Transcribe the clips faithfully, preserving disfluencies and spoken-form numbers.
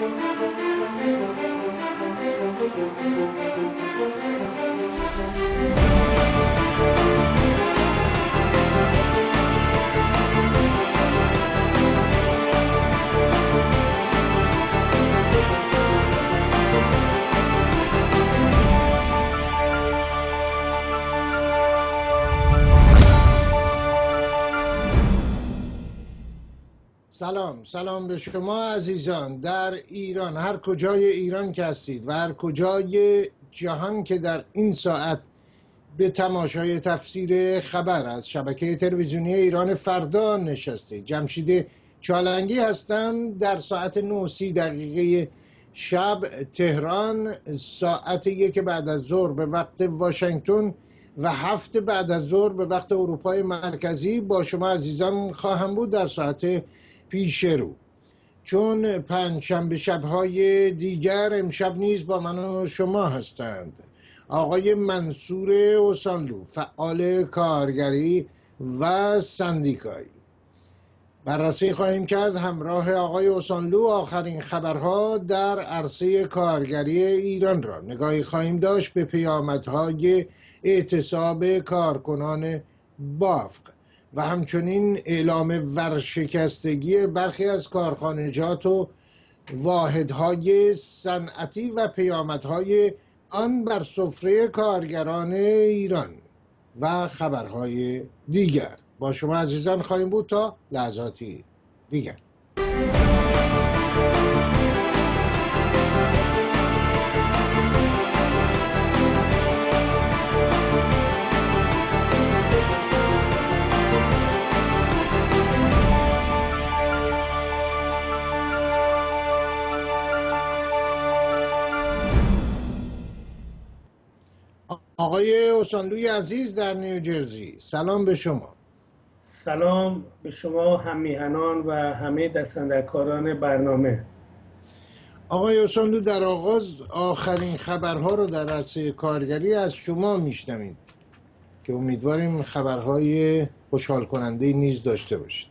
سلام سلام به شما عزیزان در ایران، هر کجای ایران که هستید و هر کجای جهان که در این ساعت به تماشای تفسیر خبر از شبکه تلویزیونی ایران فردا نشسته. جمشید چالنگی هستم. در ساعت نه و سی دقیقه شب تهران، ساعت یک بعد از ظهر به وقت واشنگتن و هفت بعد از ظهر به وقت اروپای مرکزی با شما عزیزان خواهم بود در ساعت پیش رو. چون پنج شنبه شب‌های دیگر امشب نیز با من و شما هستند آقای منصور اوسانلو، فعال کارگری و سندیکایی. بررسی خواهیم کرد همراه آقای اوسانلو آخرین خبرها در عرصه کارگری ایران را. نگاهی خواهیم داشت به پیامدهای اعتصاب کارکنان بافق و همچنین اعلام ورشکستگی برخی از کارخانجات و واحدهای صنعتی و پیامدهای آن بر سفره کارگران ایران و خبرهای دیگر. با شما عزیزان خواهیم بود تا لحظاتی دیگر. آقای اوسانلوی عزیز در نیوجرسی، سلام به شما. سلام به شما هم‌میهنان و همه دستندرکاران برنامه. آقای اوسانلو، در آغاز آخرین خبرها رو در عرصه کارگری از شما میشنویم که امیدواریم خبرهای خوشحال کننده نیز داشته باشید.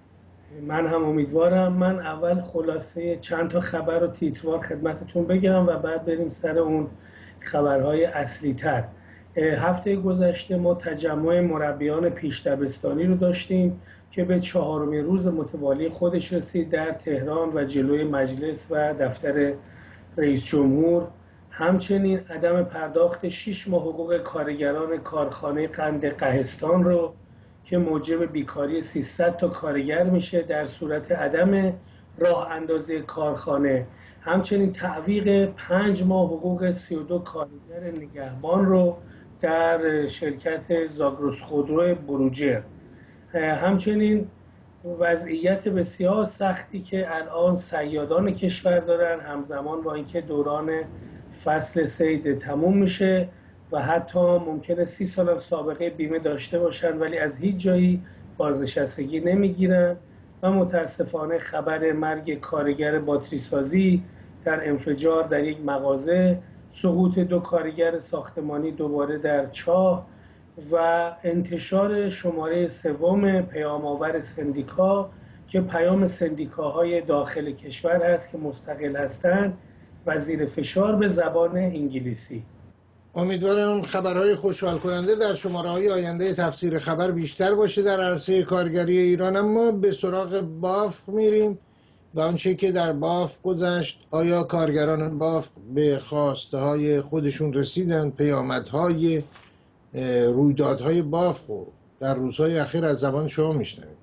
من هم امیدوارم. من اول خلاصه چند تا خبر رو تیتروار خدمتتون بگم و بعد بریم سر اون خبرهای اصلی تر. هفته گذشته ما تجمع مربیان پیش دبستانی رو داشتیم که به چهارمین روز متوالی خودش رسید در تهران و جلوی مجلس و دفتر رئیس جمهور. همچنین عدم پرداخت شش ماه حقوق کارگران کارخانه قند قهستان رو که موجب بیکاری سیصد تا کارگر میشه در صورت عدم راه اندازی کارخانه. همچنین تعویق پنج ماه حقوق سی و دو کارگر نگهبان رو در شرکت زاگرس خودرو بروجر. همچنین وضعیت بسیار سختی که الان صیادان کشور دارن همزمان با اینکه دوران فصل صید تموم میشه و حتی ممکنه سی سال سابقه بیمه داشته باشن ولی از هیچ جایی بازنشستگی نمیگیرن و متاسفانه خبر مرگ کارگر باتری سازی در انفجار در یک مغازه، سقوط دو کارگر ساختمانی دوباره در چاه و انتشار شماره سوم پیام‌آور سندیکا که پیام سندیکاهای داخل کشور هست که مستقل هستند و زیر فشار به زبان انگلیسی. امیدوارم خبرهای خوشحال کننده در شماره‌های آینده تفسیر خبر بیشتر باشه در عرصه کارگری ایران. اما به سراغ بافق میریم و آنچه که در بافق گذشت. آیا کارگران بافق به خواسته های خودشون رسیدن؟ پیامدهای رویدادهای بافق رو در روزهای اخیر از زبان شما میشنویم.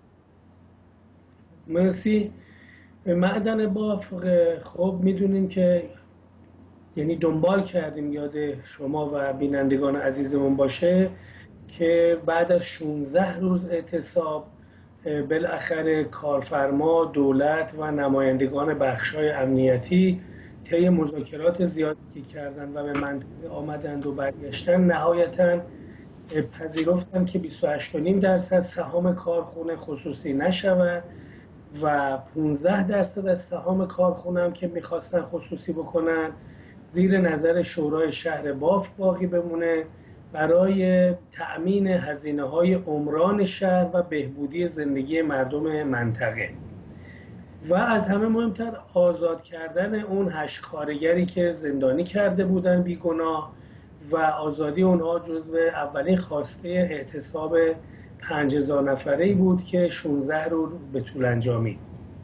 مرسی. معدن بافق، خب میدونیم که یعنی دنبال کردیم، یاد شما و بینندگان عزیزمون باشه که بعد از شانزده روز اعتصاب بالاخره کارفرما، دولت و نمایندگان بخش‌های امنیتی طی مذاکرات زیادی که کردن و به منطقه آمدند و برگشتن نهایتاً پذیرفتن که بیست و هشت و نیم درصد سهام کارخونه خصوصی نشود و پانزده درصد از سهام کارخونه هم که میخواستن خصوصی بکنن زیر نظر شورای شهر بافق باقی بمونه برای تأمین هزینه‌های عمران شهر و بهبودی زندگی مردم منطقه. و از همه مهمتر آزاد کردن اون هشت کارگری که زندانی کرده بودن بیگناه و آزادی اونها جزو اولین خواسته اعتصاب پنج هزار نفره‌ای بود که شانزده رو به طول انجامید.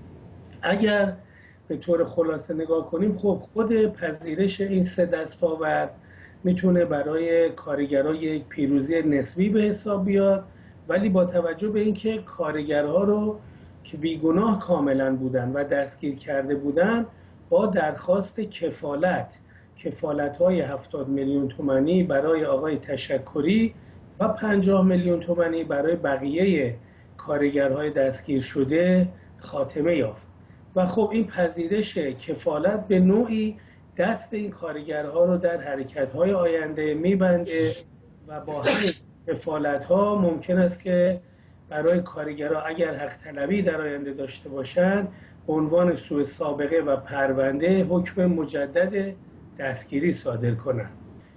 اگر به طور خلاصه نگاه کنیم، خب خود پذیرش این سه دستاورد میتونه برای کارگرها یک پیروزی نسبی به حساب بیاد، ولی با توجه به اینکه کارگرها رو که بیگناه کاملا بودن و دستگیر کرده بودن با درخواست کفالت کفالت‌های هفتاد میلیون تومانی برای آقای تشکری و پنجاه میلیون تومانی برای بقیه کارگرهای دستگیر شده خاتمه یافت. و خب این پذیرش کفالت به نوعی دست این کارگرها رو در حرکت‌های آینده میبنده و با همین کفالت‌ها ممکن است که برای کارگرها اگر حق طلبی در آینده داشته باشند به عنوان سوء سابقه و پرونده حکم مجدد دستگیری صادر کنند.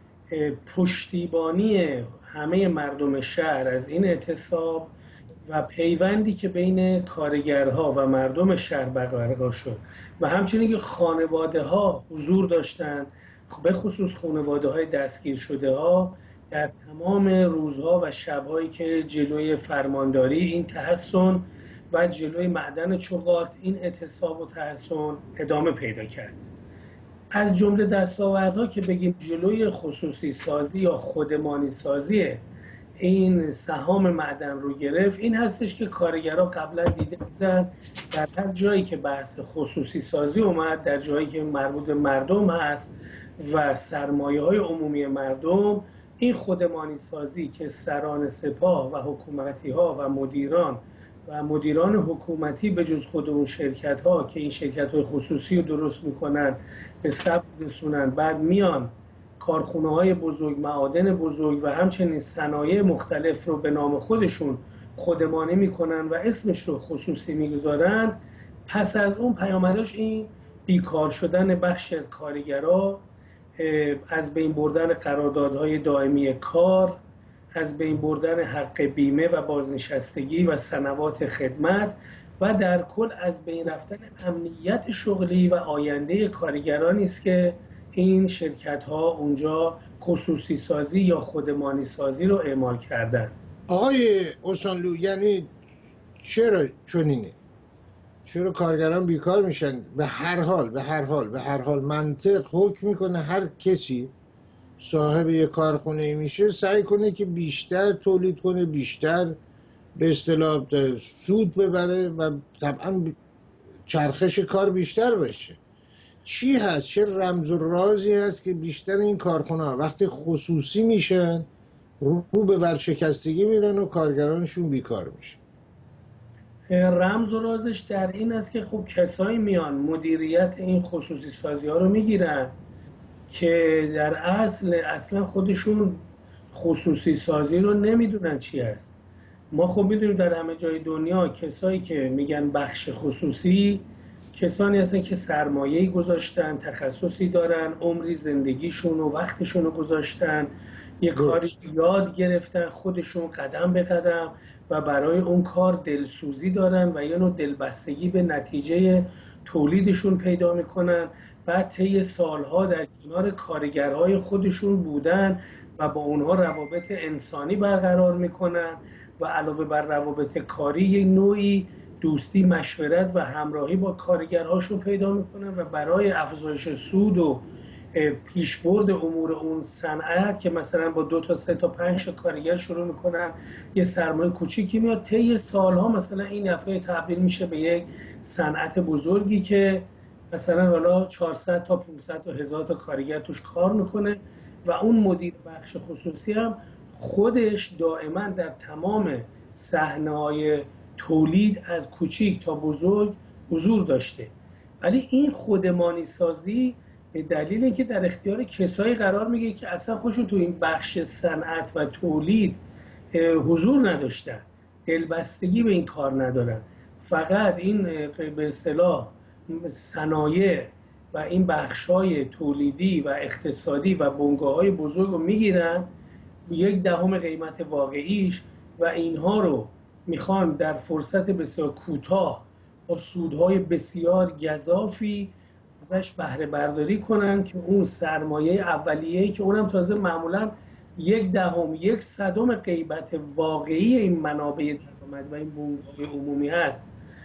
پشتیبانی همه مردم شهر از این اعتصاب و پیوندی که بین کارگرها و مردم شهر برقرار شد و همچنین که خانواده ها حضور داشتند، به خصوص خانواده های دستگیر شده ها، در تمام روزها و شبهایی که جلوی فرمانداری این تحصن و جلوی معدن چوغات این اعتصاب و تحصن ادامه پیدا کرد. از جمله دستاوردها که بگیم جلوی خصوصی سازی یا خودمانی سازی این سهام معدن رو گرفت، این هستش که کارگرها قبلا دیده بودن در هر جایی که بحث خصوصی سازی اومد، در جایی که مربوط مردم هست و سرمایه های عمومی مردم، این خودمانی سازی که سران سپاه و حکومتی ها و مدیران و مدیران حکومتی به جز خود اون شرکت ها که این شرکت های خصوصی رو درست میکنن به ثبت رسونن، بعد میان کارخونه های بزرگ، معادن بزرگ و همچنین صنایع مختلف رو به نام خودشون خودمانی میکنن و اسمش رو خصوصی میگذارن. پس از اون پیامدش این بیکار شدن بخشی از کارگرها، از بین بردن قراردادهای دائمی کار، از بین بردن حق بیمه و بازنشستگی و سنوات خدمت و در کل از بین رفتن امنیت شغلی و آینده کارگرانی است که این شرکت ها اونجا خصوصی سازی یا خودمانی سازی رو اعمال کردن. آقای اوسانلو، یعنی چرا چنینه؟ چرا کارگران بیکار میشن؟ به هر حال به هر حال به هر حال منطق حکم میکنه هر کسی صاحب یک کارخونه میشه سعی کنه که بیشتر تولید کنه، بیشتر به اصطلاح سود ببره و طبعا چرخش کار بیشتر بشه. چی هست؟ چه رمز و رازی هست که بیشتر این کارخونه ها وقتی خصوصی میشن رو به ورشکستگی میرن و کارگرانشون بیکار میشن؟ رمز و رازش در این است که خب کسایی میان مدیریت این خصوصی سازی ها رو میگیرن که در اصل اصلا خودشون خصوصی سازی رو نمیدونن چی است. ما خب میدونیم در همه جای دنیا کسایی که میگن بخش خصوصی کسانی هستن که سرمایه‌ای گذاشتن، تخصصی دارن، عمری زندگیشون و وقتشون رو گذاشتن، یه کاری یاد گرفتن خودشون قدم به قدم و برای اون کار دلسوزی دارن و یه نوع دلبستگی به نتیجه تولیدشون پیدا میکنن. بعد طی سالها در کنار کارگرهای خودشون بودن و با اونها روابط انسانی برقرار میکنن و علاوه بر روابط کاری یک نوعی دوستی، مشورت و همراهی با کارگرهاشون پیدا میکنن و برای افزایش سود و پیشبرد امور اون صنعت که مثلا با دو تا سه تا پنج تا کارگر شروع میکنن، یه سرمایه کوچیکی میاد، طی سالها مثلا این دفعه تبدیل میشه به یک صنعت بزرگی که مثلا حالا چهارصد تا پانصد تا هزار تا کارگر توش کار میکنه و اون مدیر بخش خصوصی هم خودش دائما در تمام صحنه‌های تولید از کوچیک تا بزرگ حضور داشته. ولی این خودمانی سازی به دلیل اینکه در اختیار کسایی قرار میگیره که اصلا خودشون تو این بخش صنعت و تولید حضور نداشتن، دلبستگی به این کار ندارن، فقط این به اصطلاح صنایع و این بخش‌های تولیدی و اقتصادی و بنگاه‌های بزرگ رو میگیرن یک دهم قیمت واقعیش و اینها رو میخوان در فرصت بسیار کوتاه با سودهای بسیار گزافی ازش بهره برداری کنن که اون سرمایه اولیه‌ای که اونم تازه معمولا یک دهم یک صدم غیبت واقعی این منابع درآمد و این بنگاه عمومی هست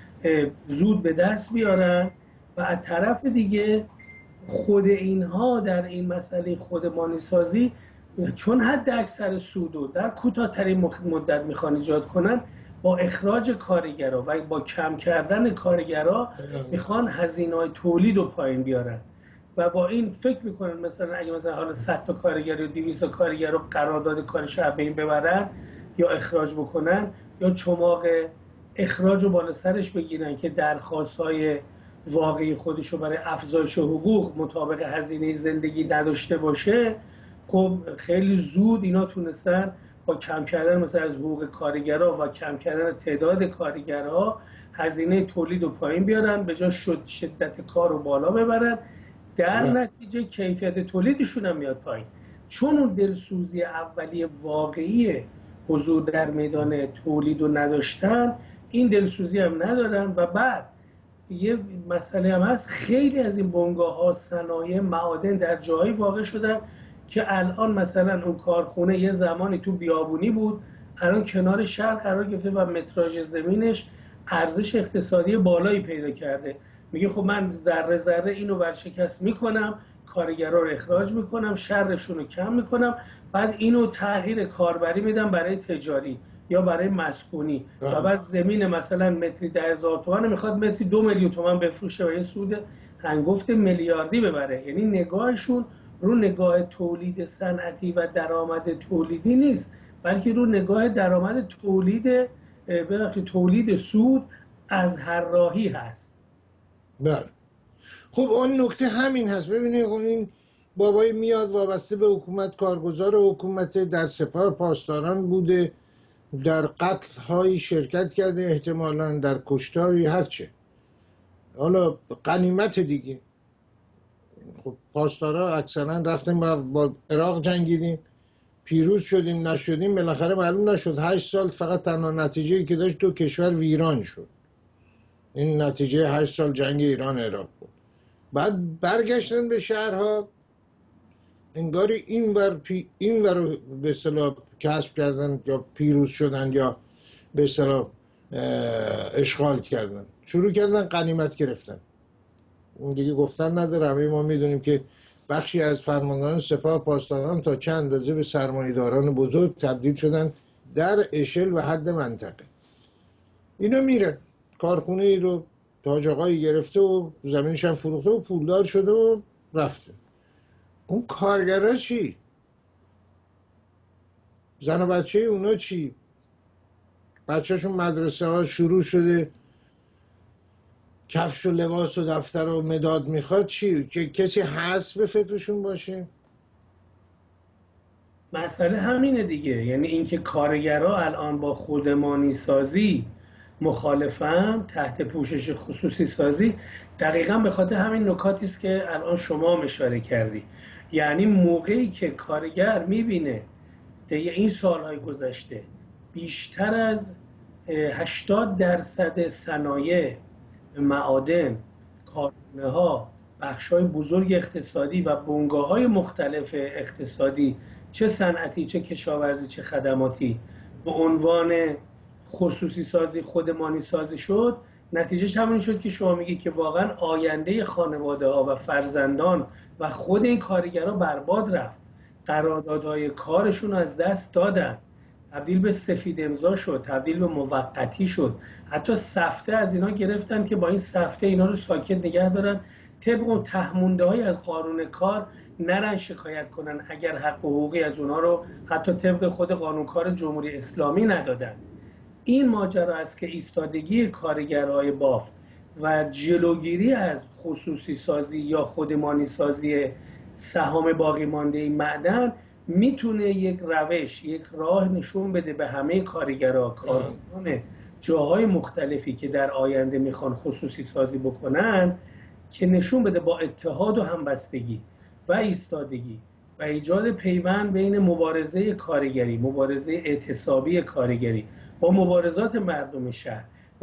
زود به دست بیارن و از طرف دیگه خود اینها در این مسئله خودمانی سازی چون حد اکثر سودو در کوتاه‌ترین مدت میخوان ایجاد کنن، با اخراج کارگرها و با کم کردن کارگرها میخوان هزینه‌های تولید رو پایین بیارن و با این فکر میکنن مثلا اگه مثلا حالا صد تا کارگر یا دویست تا کارگر رو قرارداد کارش رو بین ببرن یا اخراج بکنن یا چماق اخراج رو بالا سرش بگیرن که درخواست‌های واقعی خودش رو برای افزایش حقوق مطابق هزینه زندگی نداشته باشه، خب خیلی زود اینا تونستن با کم کردن مثلا از حقوق کارگرها و کم کردن تعداد کارگرها هزینه تولید رو پایین بیارن، به جای شد شدت کار رو بالا ببرن، در نتیجه کیفیت تولیدشون هم میاد پایین. چون اون دلسوزی اولیه واقعی حضور در میدان تولید رو نداشتن، این دلسوزی هم ندارن و بعد یه مسئله هم هست، خیلی از این بنگاه ها صنایع معادن در جایی واقع شدن که الان مثلا اون کارخونه یه زمانی تو بیابونی بود، الان کنار شهر قرار گرفته و متراژ زمینش ارزش اقتصادی بالایی پیدا کرده. میگه خب من ذره ذره اینو ورشکست میکنم، کارگرها رو اخراج میکنم، شرشون رو کم میکنم، بعد اینو تغییر کاربری میدم برای تجاری یا برای مسکونی و بعد زمین مثلا متری ده هزار تومن میخواد متری دو میلیون تومن بفروشه و یه سود هنگفت میلیاردی ببره. یعنی نگاهشون رو نگاه تولید صنعتی و درآمد تولیدی نیست، بلکه رو نگاه درآمد تولید ببخشید تولید سود از هر راهی هست. بله. خب اون نکته همین هست. ببینید این بابای میاد وابسته به حکومت، کارگزار حکومت، در سپاه پاسداران بوده، در قتل های شرکت کرده، احتمالاً در کشتاری، هرچه حالا غنیمت دیگه. خب پاسدارا اکثرا رفتیم با, با عراق جنگیدیم، پیروز شدیم نشدیم، بالاخره معلوم نشد. هشت سال فقط تنها نتیجه‌ای که داشت تو کشور ویران شد. این نتیجه هشت سال جنگ ایران عراق بود. بعد برگشتن به شهرها، انگاری این ور پی این ور به اصطلاح کسب کردن یا پیروز شدن یا به اصطلاح اشغال کردن، شروع کردن غنیمت گرفتن. اون دیگه گفتن نداره، همه ما میدونیم که بخشی از فرماندهان سپاه پاسداران تا چند اندازه به سرمایه‌داران بزرگ تبدیل شدن در اشل و حد منطقه. اینا میره کارخونه ای رو تاج آقایی گرفته و زمینش هم فروخته و پولدار شده و رفته. اون کارگرها چی؟ زن و بچه اونا چی؟ بچهشون مدرسه ها شروع شده، کفش و لباس و دفتر و مداد میخواد، چی؟ که کسی هست به فکرشون باشه؟ مسئله همینه دیگه. یعنی اینکه کارگرها الان با خودمانی سازی مخالفن، تحت پوشش خصوصی سازی، دقیقاً به خاطر همین نکاتی است که الان شما اشاره کردی. یعنی موقعی که کارگر میبینه طی این سالهای گذشته بیشتر از هشتاد درصد صنایع، معادن، کارخانه ها، بخش های بزرگ اقتصادی و بنگاه های مختلف اقتصادی، چه صنعتی چه کشاورزی چه خدماتی، به عنوان خصوصی سازی، خودمانی سازی شد، نتیجهش همین شد که شما میگی که واقعا آینده خانواده ها و فرزندان و خود این کارگرها برباد رفت. قراردادهای کارشون از دست دادن، تبدیل به سفید امضا شد، تبدیل به موقتی شد. حتی سفته از اینا گرفتن که با این سفته اینا رو ساکت نگه دارن، طبق اون تهمونده های از قانون کار نرن شکایت کنن اگر حق و حقوقی از اونا رو حتی طبق خود قانونکار جمهوری اسلامی ندادن. این ماجرا است که ایستادگی کارگرهای بافت و جلوگیری از خصوصی سازی یا خودمانی سازی سهام باقی مانده معدن میتونه یک روش، یک راه نشون بده به همه کارگرها، کارکنان جاهای مختلفی که در آینده میخوان خصوصی سازی بکنن، که نشون بده با اتحاد و همبستگی و ایستادگی و ایجاد پیوند بین مبارزه کارگری، مبارزه اعتصابی کارگری با مبارزات مردم شهر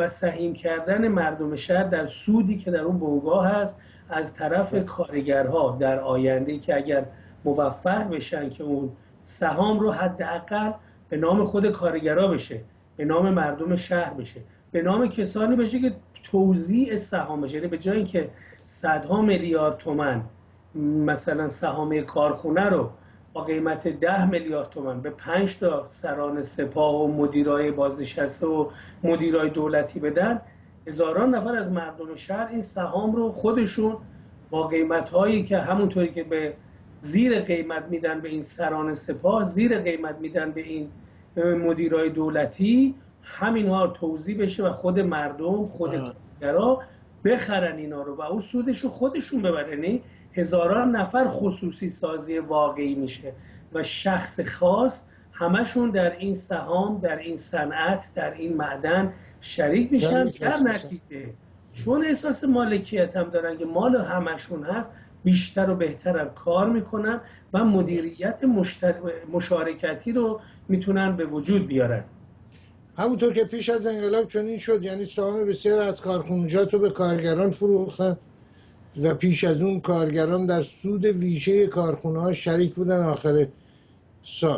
و سهیم کردن مردم شهر در سودی که در اون بنگاه هست از طرف کارگرها در آینده، که اگر موفق بشن که اون سهام رو حداقل به نام خود کارگرها بشه، به نام مردم شهر بشه، به نام کسانی بشه که توزیع سهام بشه. یعنی به جای اینکه صدها میلیارد تومان مثلا سهام کارخونه رو با قیمت ده میلیارد تومان به پنج تا سران سپاه و مدیرای بازنشسته و مدیرای دولتی بدن، هزاران نفر از مردم شهر این سهام رو خودشون با قیمت هایی که همونطوری که به زیر قیمت میدن به این سران سپاه، زیر قیمت میدن به این مدیرای دولتی، همین ها توزیع بشه و خود مردم، خود کارگرها بخرن اینا رو و اون سودش رو خودشون ببرن. یعنی هزاران نفر خصوصی سازی واقعی میشه و شخص خاص همشون در این سهام، در این صنعت، در این معدن شریک میشن. در نتیجه چون احساس مالکیت هم دارن که مال همشون هست، بیشتر و بهتر کار میکنن و مدیریت مشتر... مشارکتی رو میتونن به وجود بیارن. همونطور که پیش از انقلاب چنین شد، یعنی سهام بسیار از کارخونجات رو به کارگران فروختن و پیش از اون کارگران در سود ویژه کارخونه ها شریک بودن آخر سال.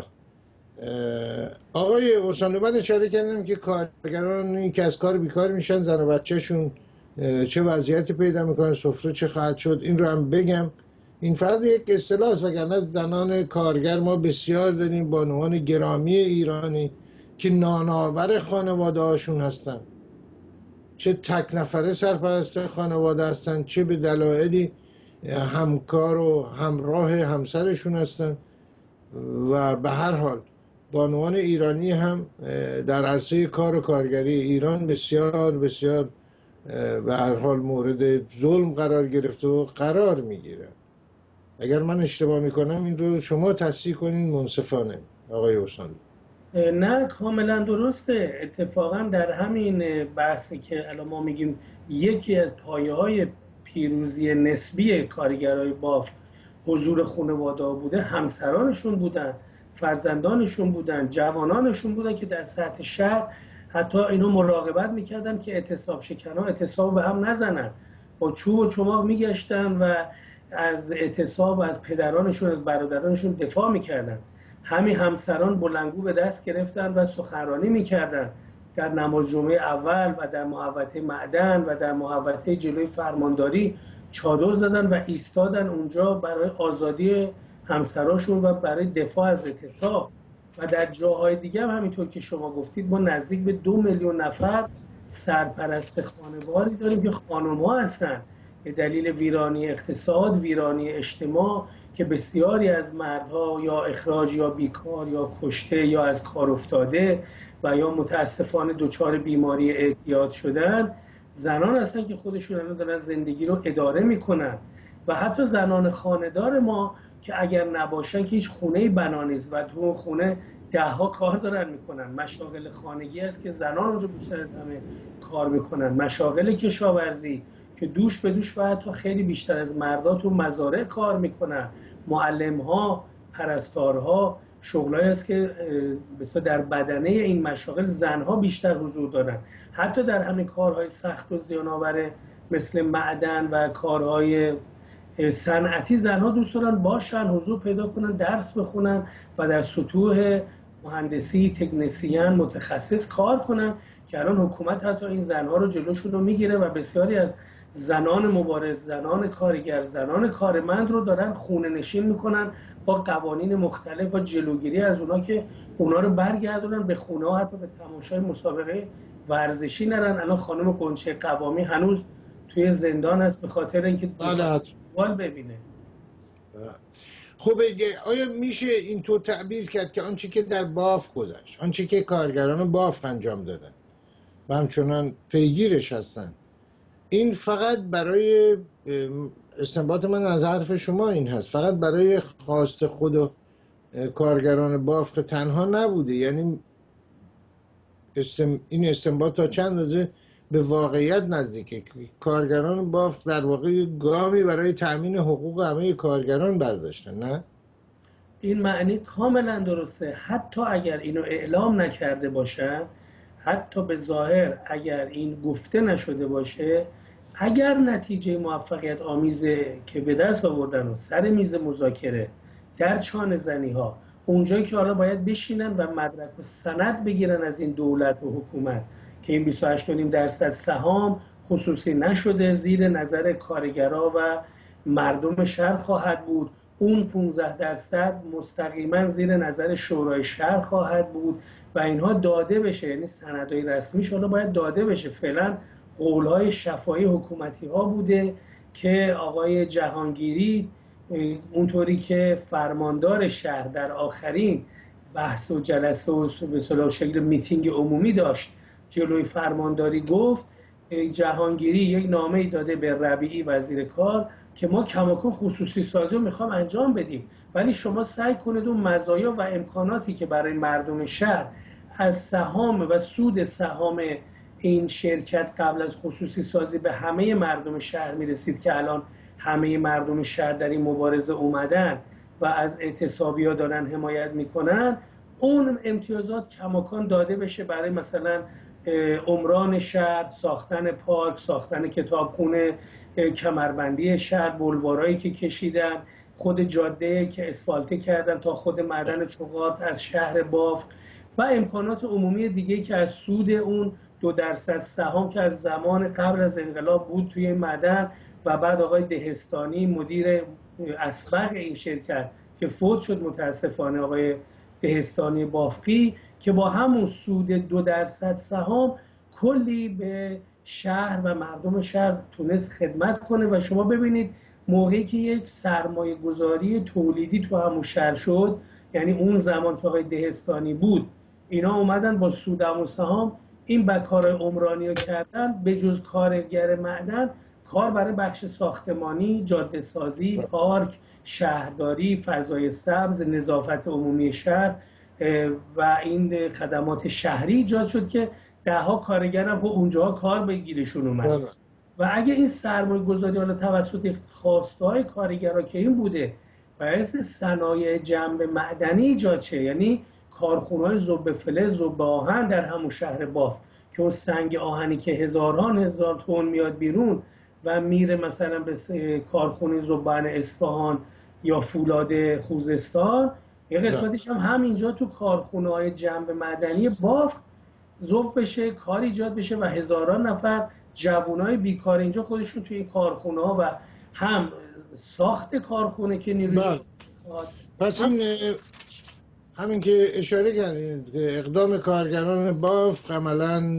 آقای اوسانلو، من اشاره کردم که کارگران که از کار بیکار میشن، زن و بچهشون چه وضعیتی پیدا میکنن، سفره چه خواهد شد، این رو هم بگم. این فقط یک اصطلاح است، وگرنه زنان کارگر ما بسیار داریم، بانوان گرامی ایرانی که نانآور خانواده هاشون هستن، چه تک نفره سرپرست خانواده هستن، چه به دلایلی همکار و همراه همسرشون هستن. و به هر حال بانوان ایرانی هم در عرصه کار و کارگری ایران بسیار بسیار به هر حال مورد ظلم قرار گرفته و قرار میگیره. اگر من اشتباه میکنم این رو شما تصحیح کنین منصفانه آقای اوسانلو. نه، کاملا درسته. اتفاقا در همین بحثی که الان ما میگیم یکی از پایه های پیروزی نسبی کارگرای بافت حضور خانواده بوده، همسرانشون بودن، فرزندانشون بودن، جوانانشون بودن که در سطح شهر حتی اینو مراقبت میکردن که اعتصاب شکنان اعتصاب به هم نزنن، با چوب و چماق میگشتن و از اعتصاب از پدرانشون، از برادرانشون دفاع میکردن. همین همسران بلندگو به دست گرفتن و سخنرانی میکردن در نماز جمعه اول و در محوطه معدن و در محوطه جلوی فرمانداری چادر زدن و ایستادن اونجا برای آزادی همسراشون و برای دفاع از اعتصاب. و در جاهای دیگه هم همینطور که شما گفتید ما نزدیک به دو میلیون نفر سرپرست خانواری داریم که خانم‌ها هستن به دلیل ویرانی اقتصاد، ویرانی اجتماع، که بسیاری از مردها یا اخراج یا بیکار یا کشته یا از کار افتاده و یا متاسفانه دچار بیماری اعتیاد شدن، زنان هستن که خودشون الان دارن زندگی رو اداره میکنن. و حتی زنان خانه‌دار ما که اگر نباشن که هیچ خونه‌ای بنا نیست و تو اون خونه ده ها کار دارن میکنن. مشاغل خانگی است که زنان اونجا بیشتر از همه کار میکنن. مشاغل کشاورزی که دوش به دوش و حتی خیلی بیشتر از مردها تو مزارع کار میکنن. معلم‌ها، پرستارها، شغلایی است که در بدنه این مشاغل زنها بیشتر حضور دارن. حتی در همین کارهای سخت و زیان‌آور مثل معدن و کارهای صنعتی زنها دوست دارن باشن، حضور پیدا کنن، درس بخونن و در سطوح مهندسی، تکنسین، متخصص کار کنن که الان حکومت حتی این زنها رو جلوشون رو میگیره و بسیاری از زنان مبارز، زنان کارگر، زنان کارمند رو دارن خونه نشین میکنن با قوانین مختلف، با جلوگیری از اونا که اونا رو برگردونن به خونه ها، حتی به تماشای مسابقه ورزشی نرن. الان خانم قنچه قوامی هنوز توی زندان است به خاطر اینکه فوتبال ببینه. خب آیا میشه اینطور تعبیر کرد که آنچه که در بافت گذشت، آنچه که کارگران بافت انجام دادن و همچنان پیگیرش هستن، این فقط برای استنباط من از حرف شما این هست، فقط برای خواست خود و کارگران بافت تنها نبوده؟ یعنی استم... این استنباط تا چند اندازه به واقعیت نزدیکه؟ کارگران بافت در واقع گامی برای تأمین حقوق همه کارگران برداشتن، نه؟ این معنی کاملا درسته. حتی اگر اینو اعلام نکرده باشن، حتی به ظاهر اگر این گفته نشده باشه، اگر نتیجه موفقیت آمیزه که به دست آوردن و سر میز مذاکره در چانه زنی ها، اونجایی که حالا باید بشینن و مدرک و سند بگیرن از این دولت و حکومت که این بیست و هشت و نیم درصد سهام خصوصی نشده، زیر نظر کارگرها و مردم شهر خواهد بود، اون پانزده درصد مستقیما زیر نظر شورای شهر خواهد بود و اینها داده بشه، یعنی سندهای رسمیش حالا باید داده بشه. فعلا قولهای شفاهی حکومتی ها بوده که آقای جهانگیری اونطوری که فرماندار شهر در آخرین بحث و جلسه و به اصطلاح شکل میتینگ عمومی داشت جلوی فرمانداری گفت، جهانگیری یک نامه داده به ربیعی وزیر کار که ما کماکان خصوصی سازی رو میخوام انجام بدیم، ولی شما سعی کنید اون مزایا و امکاناتی که برای مردم شهر از سهام و سود سهام این شرکت قبل از خصوصی سازی به همه مردم شهر میرسید که الان همه مردم شهر در این مبارزه اومدن و از اعتصابی ها دارن حمایت میکنن، اون امتیازات کماکان داده بشه برای مثلا عمران شهر، ساختن پارک، ساختن کتابخونه، کمربندی شهر، بلوارایی که کشیدن، خود جاده که اسفالته کردن تا خود معدن چوغات از شهر بافق و امکانات عمومی دیگه که از سود اون دو درصد سهام که از زمان قبل از انقلاب بود توی معدن و بعد آقای دهستانی مدیر اسبق این شرکت که فوت شد متاسفانه، آقای دهستانی بافقی، که با همون سود دو درصد سهام کلی به شهر و مردم شهر تونست خدمت کنه. و شما ببینید موقعی که یک سرمایه گذاری تولیدی تو همون شهر شد، یعنی اون زمان که آقای دهستانی بود، اینا اومدن با سود همون سهام این کارهای عمرانی رو کردن، به جز کارگر معدن کار برای بخش ساختمانی، جاده سازی، پارک، شهرداری، فضای سبز، نظافت عمومی شهر و این خدمات شهری ایجاد شد که ده ها کارگر هم اونجاها کار بگیرشون اومد. و اگه این سرمایه گذاری حالا توسط خواسته های کارگرها که این بوده باعث صنایع جنب معدنی ایجاد شه، یعنی کارخونه های ذوب فلز، ذوب آهن در همون شهر باف که اون سنگ آهنی که هزاران هزار تن میاد بیرون و میره مثلا به کارخونه ذوبان اصفهان یا فولاد خوزستان، یه قسمتش هم همینجا تو کارخونه های جنب معدنی باف ذوب بشه، کار ایجاد بشه و هزاران نفر جوانای بیکار اینجا خودشون توی این کارخونه ها و هم ساخت کارخونه که نیروی پس این همین که اشاره کردید که اقدام کارگران باف عملاً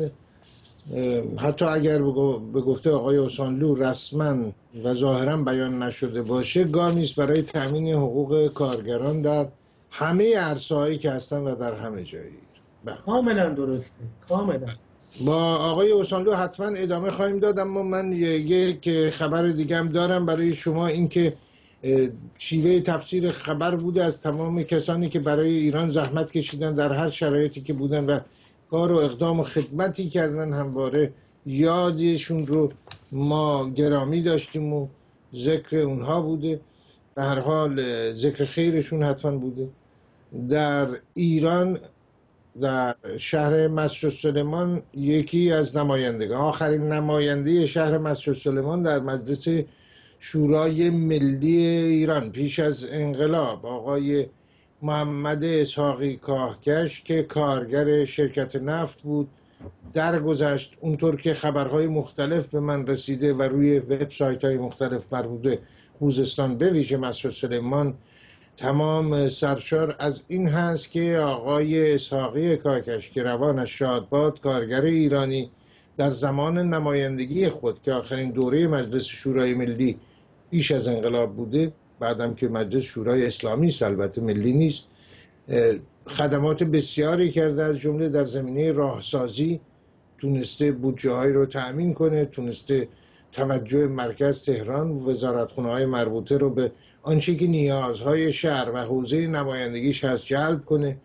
حتی اگر به گفته آقای اوسانلو رسما و ظاهرا بیان نشده باشه، گامی است برای تامین حقوق کارگران در همه عرصه‌هایی که هستن و در همه جایی. کاملا درسته، کاملا. با آقای اوسانلو حتما ادامه خواهیم داد، اما من یک خبر دیگه هم دارم برای شما، اینکه شیوه تفسیر خبر بوده از تمام کسانی که برای ایران زحمت کشیدن در هر شرایطی که بودن و کار و اقدام و خدمتی کردن، همواره یادشون رو ما گرامی داشتیم و ذکر اونها بوده، به هر حال ذکر خیرشون حتما بوده. در ایران در شهر مسجد سلیمان یکی از نمایندگان، آخرین نماینده شهر مسجد سلیمان در مجلس شورای ملی ایران پیش از انقلاب، آقای محمد اسحاقی کاهکش که کارگر شرکت نفت بود، درگذشت. اونطور که خبرهای مختلف به من رسیده و روی وبسایت های مختلف فرموده، خوزستان به ویژه مسجد سلیمان تمام سرشار از این هست که آقای اسحاقی کاهکش که روانش شاد باد، کارگر ایرانی، در زمان نمایندگی خود که آخرین دوره مجلس شورای ملی پیش از انقلاب بوده، بعدم که مجلس شورای اسلامی است، البته ملی نیست، خدمات بسیاری کرده، از جمله در زمینه راهسازی تونسته بودجه‌هایی رو تأمین کنه، تونسته توجه مرکز تهران و وزارتخونه‌های مربوطه رو به آنچه که نیازهای شهر و حوزه نمایندگیش هست جلب کنه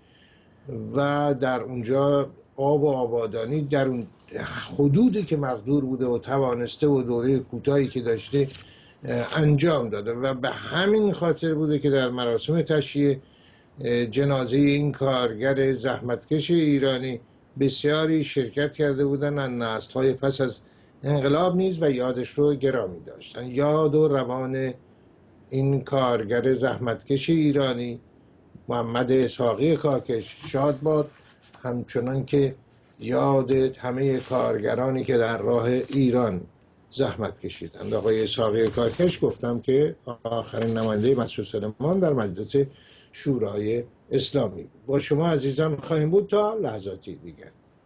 و در اونجا آب و آبادانی در اون حدودی که مقدور بوده و توانسته و دوره کوتاهی که داشته انجام داده و به همین خاطر بوده که در مراسم تشییع جنازه این کارگر زحمتکش ایرانی بسیاری شرکت کرده بودن از نسل‌های پس از انقلاب نیز و یادش رو گرامی داشتن. یاد و روان این کارگر زحمتکش ایرانی محمد اسحاقی کاکش شاد باد، همچنان که یاد همه کارگرانی که در راه ایران زحمت کشیدند. آقای اسحاقی کاکش گفتم که آخرین نماینده مسعود سلیمان در مجلس شورای اسلامی بود. با شما عزیزان خواهیم بود تا لحظاتی دیگر.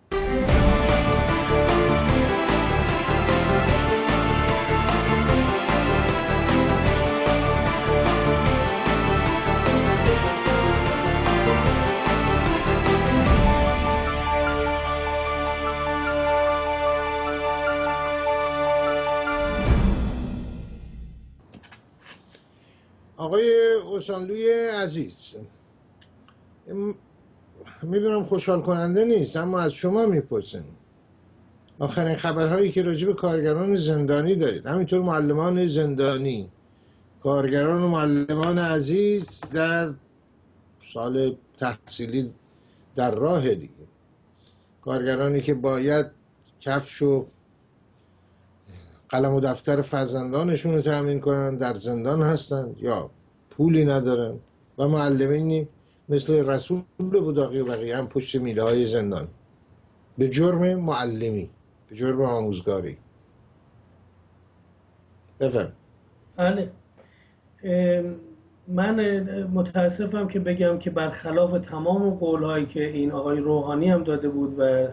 آقای اوسانلوی عزیز، میدونم خوشحال کننده نیست اما از شما میپرسیم آخرین خبرهایی که راجع به کارگران زندانی دارید، همینطور معلمان زندانی، کارگران و معلمان عزیز در سال تحصیلی در راه دیگه، کارگرانی که باید کفش و قلم و دفتر فرزندانشون رو تأمین کنن در زندان هستند یا پولی ندارن، و معلمینی مثل رسول بوداقی و بقیه هم پشت میله های زندان به جرم معلمی، به جرم آموزگاری. بفرم. بله، من متاسفم که بگم که برخلاف تمام قولهایی که این آقای روحانی هم داده بود و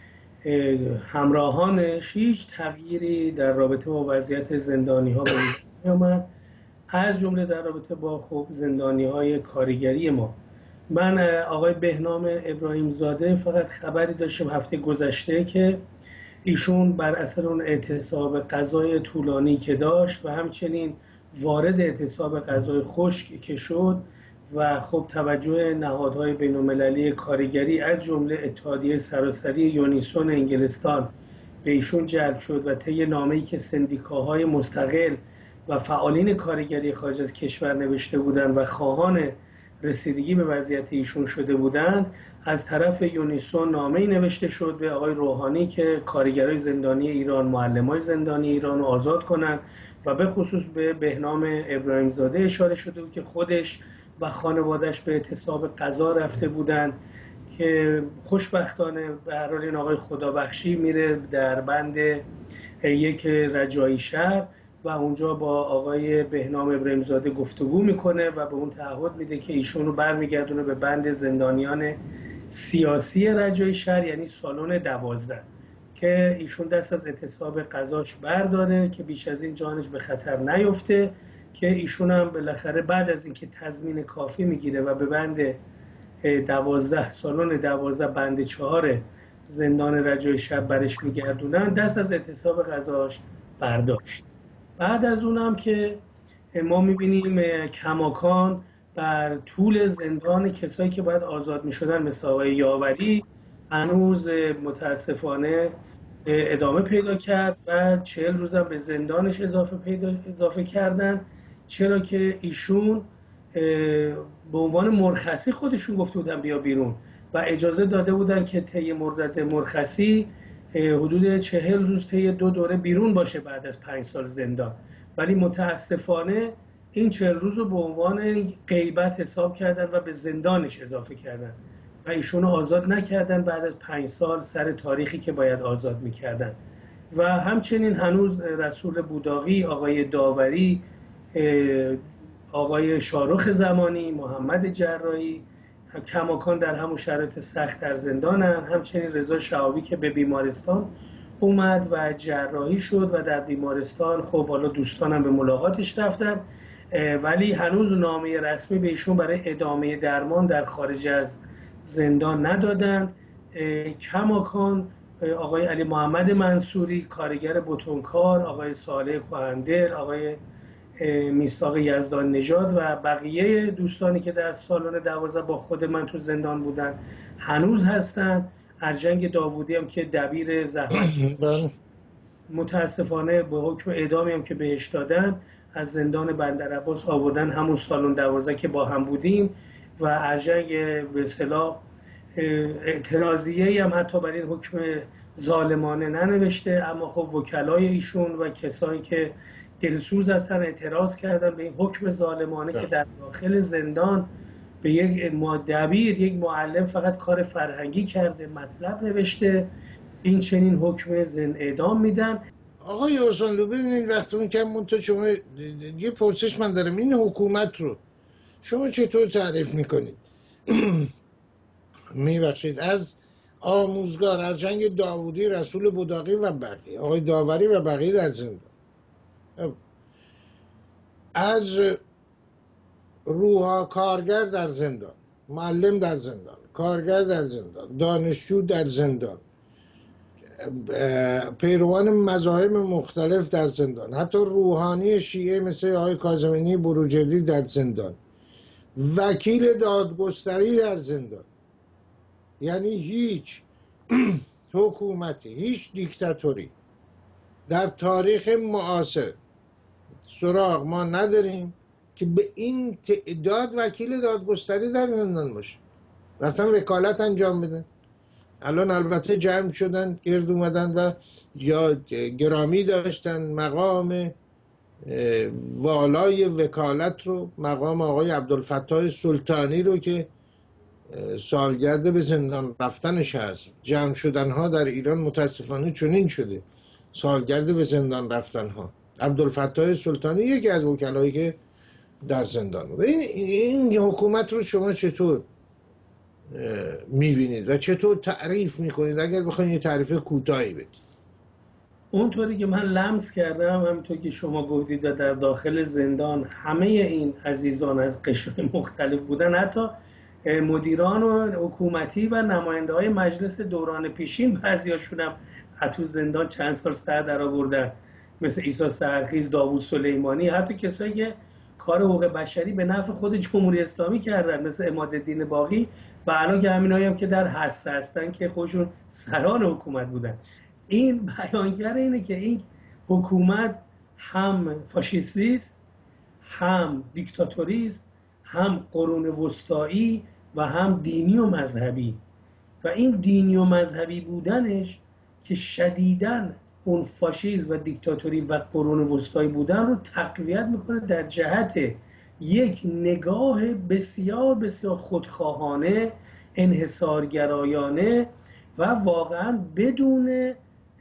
همراهانش، هیچ تغییری در رابطه با وضعیت زندانی ها به وجود نیامد، از جمله در رابطه با خب زندانی های کارگری ما. من آقای بهنام ابراهیم زاده فقط خبری داشتم هفته گذشته که ایشون بر اثر اون اعتصاب غذای طولانی که داشت و همچنین وارد اعتصاب غذای خشک که شد و خب توجه نهادهای بین‌المللی کارگری از جمله اتحادیه سراسری یونیسون انگلستان به ایشون جلب شد و طی نامه‌ای که سندیکاهای مستقل و فعالین کارگری خارج از کشور نوشته بودند و خواهان رسیدگی به وضعیت ایشون شده بودند، از طرف یونیسون نامه‌ای نوشته شد به آقای روحانی که کارگرای زندانی ایران، معلمای زندانی ایران رو آزاد کنند و به خصوص به بهنام ابراهیم زاده اشاره شده بود که خودش و خانواده‌اش به اعتصاب غذا رفته بودند که خوشبختانه به هر حال این آقای خدابخشی میره در بند یک رجایی شهر و اونجا با آقای بهنام ابراهیم زاده گفتگو میکنه و به اون تعهد میده که ایشون رو برمیگردونه به بند زندانیان سیاسی رجایی شهر، یعنی سالن دوازده، که ایشون دست از اعتصاب غذاش برداره که بیش از این جانش به خطر نیفته، که ایشون هم بالاخره بعد از اینکه تضمین کافی میگیره و به بند دوازده، سالن دوازده بند چهار زندان رجایی شهر برش میگردونن، دست از اعتصاب غذاش برداشت. بعد از اونم که ما میبینیم کماکان بر طول زندان کسایی که باید آزاد میشدن مثل آقای یاوری هنوز متاسفانه ادامه پیدا کرد و چهل روزم به زندانش اضافه پیدا اضافه کردن، چرا که ایشون به عنوان مرخصی خودشون گفته بودن بیا بیرون و اجازه داده بودن که طی مدت مرخصی حدود چهل روز طی دو دوره بیرون باشه بعد از پنج سال زندان، ولی متاسفانه این چهل روز رو به عنوان غیبت حساب کردن و به زندانش اضافه کردن و ایشون رو آزاد نکردن بعد از پنج سال سر تاریخی که باید آزاد میکردن. و همچنین هنوز رسول بوداقی، آقای داوری، آقای شارخ زمانی، محمد جراحی کماکان در همون شرایط سخت در زندانن. همچنین رضا شهابی که به بیمارستان اومد و جراحی شد و در بیمارستان خب حالا دوستانم به ملاقاتش رفتن، ولی هنوز نامه رسمی به ایشون برای ادامه درمان در خارج از زندان ندادن. کماکان آقای علی محمد منصوری کارگر بتونکار، آقای صالح کهندر، آقای میثاق یزدان نژاد و بقیه دوستانی که در سالن دوازده با خود من تو زندان بودن هنوز هستن. ارجنگ داوودی هم که دبیر زحمت متاسفانه به حکم اعدامی هم که بهش دادن از زندان بندرعباس آوردن همون سالن دوازده که با هم بودیم و ارجنگ به اصطلاح اعتراضیه هم حتی برای این حکم ظالمانه ننوشته، اما خب وکلای ایشون و کسانی که دلسوز هستن اعتراض کردن به این حکم ظالمانه که در داخل زندان به یک دبیر، یک معلم فقط کار فرهنگی کرده، مطلب نوشته، این چنین حکم زن اعدام میدن. آقای حسینلو ببینید وقتی اون که منتها شما یه پرسش من دارم، این حکومت رو شما چطور تعریف میکنید؟ میبخشید از آموزگار از جنگ داوودی، رسول بداقی و بقیه، آقای داوری و بقیه در زندان، از روحا کارگر در زندان، معلم در زندان، کارگر در زندان، دانشجو در زندان، پیروان مذاهب مختلف در زندان، حتی روحانی شیعه مثل آقای کاظمی بروجردی در زندان، وکیل دادگستری در زندان. یعنی هیچ حکومتی، هیچ دیکتاتوری در تاریخ معاصر سراغ ما نداریم که به این تعداد وکیل دادگستری در زندان باشه، رفتن وکالت انجام بدن. الان البته جمع شدن، گرد اومدن و یا گرامی داشتن مقام والای وکالت رو، مقام آقای عبدالفتاح سلطانی رو که سالگرد به زندان رفتنش هست. جمع شدن ها در ایران متاسفانه چنین شده، سالگرد به زندان رفتن ها. عبدالفتاح سلطانی یکی از وکلایی که در زندان بود. این این حکومت رو شما چطور میبینید و چطور تعریف میکنید اگر بخواید یه تعریف کوتاهی بدید؟ اونطوری که من لمس کردم، همونطور که شما گفتید، در داخل زندان همه این عزیزان از قشر مختلف بودن، حتی مدیران و حکومتی و نماینده های مجلس دوران پیشین بعضیاشون هم تو زندان چند سال سر در آوردن، مثل عیسی سحرخیز، داوود سلیمانی، حتی کسایی که کار حقوق بشری به نفع خود جمهوری اسلامی کردن مثل عمادالدین باقی، و الان که همینایی هم که در حصر هستن که خودشون سران حکومت بودن. این بیانگر اینه که این حکومت هم فاشیستی است، هم دیکتاتوری است، هم قرون وسطایی و هم دینی و مذهبی. و این دینی و مذهبی بودنش که شدیداً اون فاشیسم و دیکتاتوری و قرون وسطایی بودن رو تقویت میکنه در جهت یک نگاه بسیار بسیار خودخواهانه، انحصارگرایانه و واقعاً بدون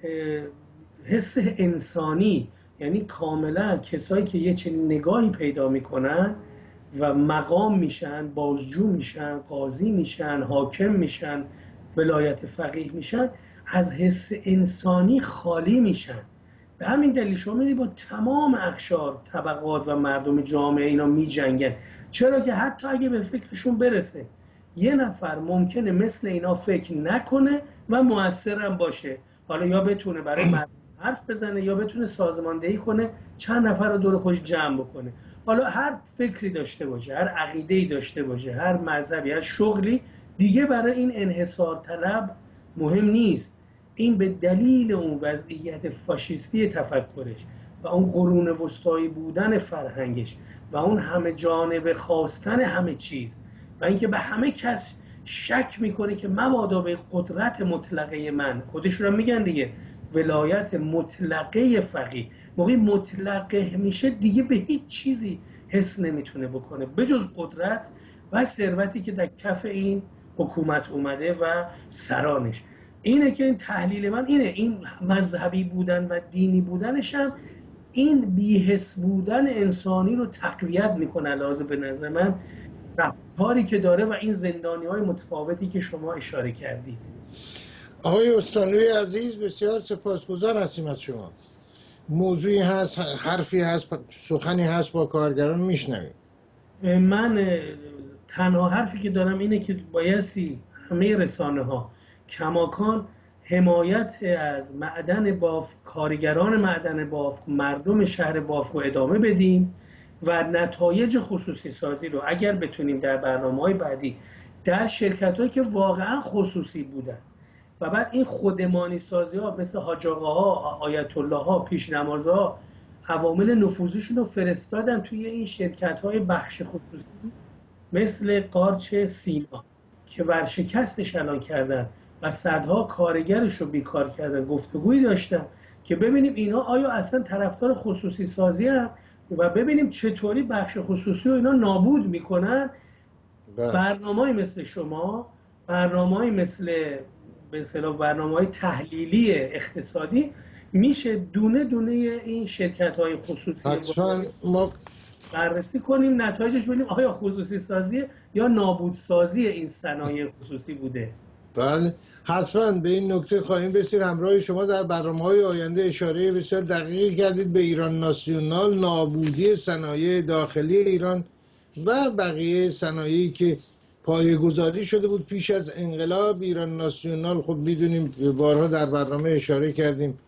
حس انسانی. یعنی کاملا کسایی که یه چنین نگاهی پیدا میکنن و مقام میشن، بازجو میشن، قاضی میشن، حاکم میشن، ولایت فقیه میشن، از حس انسانی خالی میشن. به همین دلیل شما می‌بینید با تمام اقشار، طبقات و مردم جامعه اینا میجنگن. چرا که حتی اگه به فکرشون برسه یه نفر ممکنه مثل اینا فکر نکنه و مؤثرم باشه، حالا یا بتونه برای مردم حرف بزنه یا بتونه سازماندهی کنه، چند نفر رو دور خودش جمع بکنه، حالا هر فکری داشته باشه، هر عقیده‌ای داشته باشه، هر مذهبی، هر شغلی، دیگه برای این انحصار طلب مهم نیست. این به دلیل اون وضعیت فاشیستی تفکرش و اون قرون وسطایی بودن فرهنگش و اون همه جانبه خواستن همه چیز و اینکه به همه کس شک میکنه که مبادا به قدرت مطلقه من، خودشون هم میگن دیگه ولایت مطلقه فقیه، موقعی مطلقه میشه دیگه به هیچ چیزی حس نمیتونه بکنه بجز قدرت و ثروتی که در کف این حکومت اومده و سرانش. اینه که این تحلیل من اینه، این مذهبی بودن و دینی بودنش هم این بی‌حس بودن انسانی رو تقویت میکنه. لازم به نظر من رفتاری که داره و این زندانی های متفاوتی که شما اشاره کردید. آقای استانلوی عزیز بسیار سپاسگزار هستیم از شما. موضوعی هست، حرفی هست، سخنی هست با کارگران میشنویم. من تنها حرفی که دارم اینه که بایستی همه رسانه ها کماکان حمایت از معدن بافت، کارگران معدن بافت، مردم شهر بافت رو ادامه بدیم و نتایج خصوصی سازی رو اگر بتونیم در برنامه‌های بعدی در شرکت‌هایی که واقعا خصوصی بودن و بعد این خودمانی سازی ها مثل حاج آقاها، آیت الله ها، پیشنمازها عوامل نفوذیشون رو فرستادن توی این شرکت‌های بخش خصوصی مثل قارچ سیما که ورشکستش الان کردن و صدها کارگرش رو بیکار کردن، گفتگویی داشتم که ببینیم اینا آیا اصلا طرفدار خصوصی سازی هم و ببینیم چطوری بخش خصوصی رو اینا نابود میکنن. برنامه‌ای مثل شما، برنامه‌ای مثل به اصطلاح برنامه‌های تحلیلی اقتصادی میشه دونه دونه این شرکت‌های خصوصی ما بررسی کنیم، نتایجش ببینیم آیا خصوصی سازی یا نابود سازی این صنایع خصوصی بوده. بله حتما به این نکته خواهیم رسید. همراه شما در برنامه‌های آینده اشاره بسیار دقیق کردید به ایران ناسیونال، نابودی صنایع داخلی ایران و بقیه صنایعی که پایه‌گذاری شده بود پیش از انقلاب. ایران ناسیونال خب میدونیم بارها در برنامه اشاره کردیم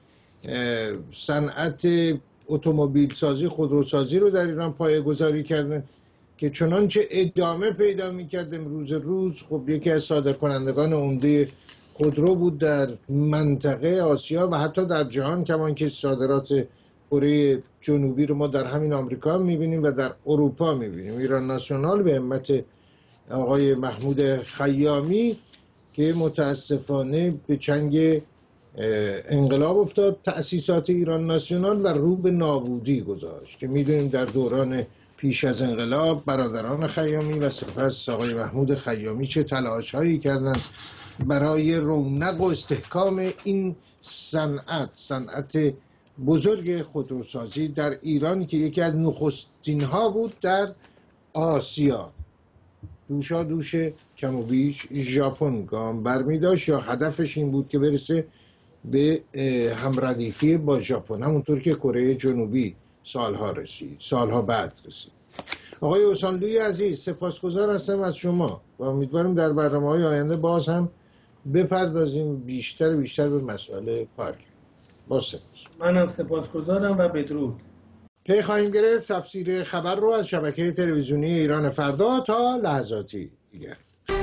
صنعت اتومبیل سازی، خودروسازی رو در ایران پایه‌گذاری کردن که چنانچه ادامه پیدا می‌کرد امروز روز خب یکی از صادرکنندگان عمده خودرو بود در منطقه آسیا و حتی در جهان، کمان که صادرات کره جنوبی رو ما در همین آمریکا می‌بینیم و در اروپا می‌بینیم. ایران ناسیونال به همت آقای محمود خیامی که متاسفانه به چنگ انقلاب افتاد، تأسیسات ایران ناسیونال و رو به نابودی گذاشت که میدونیم در دوران پیش از انقلاب برادران خیامی و سپس آقای محمود خیامی چه تلاش هایی کردند برای رونق و استحکام این صنعت، صنعت بزرگ خودروسازی در ایران که یکی از نخستین ها بود در آسیا. دوشا دوش کم و بیش ژاپن گام برمی داشت یا هدفش این بود که برسه به همردیفی با ژاپن، همونطور که کره جنوبی سالها رسید، سالها بعد رسید. آقای اوسانلوی عزیز سپاسگزار هستم از شما و امیدوارم در برنامه‌های آینده باز هم بپردازیم بیشتر بیشتر به مسئله پارک. با سپاس. منم سپاسگزارم و بدرود. پی خواهیم گرفت تفسیر خبر رو از شبکه تلویزیونی ایران فردا تا لحظاتی دیگر.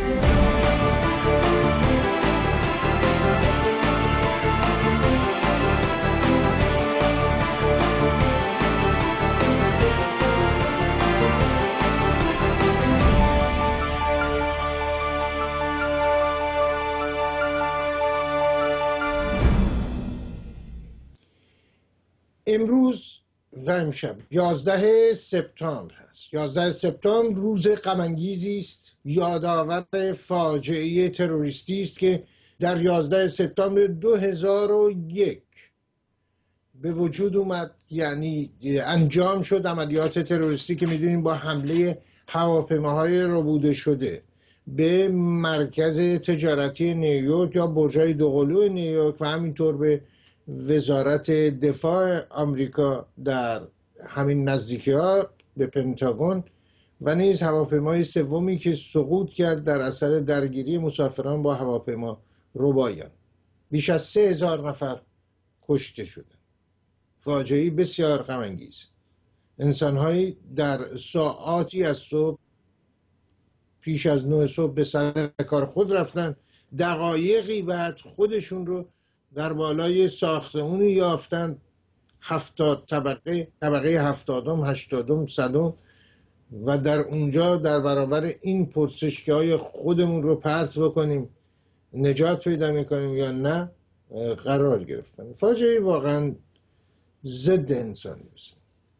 امروز و امشب یازده سپتامبر هست. یازده سپتامبر روز غم انگیزی است، یادآور فاجعه تروریستی است که در یازده سپتامبر دو هزار و یک به وجود اومد، یعنی انجام شد عملیات تروریستی که میدونیم با حمله هواپیماهای ربوده شده به مرکز تجارتی نیویورک یا برج‌های دوقلو نیویورک و همینطور به وزارت دفاع آمریکا در همین نزدیکی ها به پنتاگون و نیز هواپیمای سومی که سقوط کرد در اثر درگیری مسافران با هواپیما ربایان. بیش از سه هزار نفر کشته شدند. فاجعه‌ای بسیار غم انگیز. انسان‌هایی در ساعاتی از صبح پیش از نه صبح به سر کار خود رفتن، دقایقی بعد خودشون رو در بالای ساختمونی یافتند، هفتاد طبقه، طبقه هفتادم، هشتادم، صدم، و در اونجا در برابر این پرسش که آیا خودمون رو پرت بکنیم نجات پیدا میکنیم یا نه قرار گرفتن. فاجعه واقعا ضد انسانی است.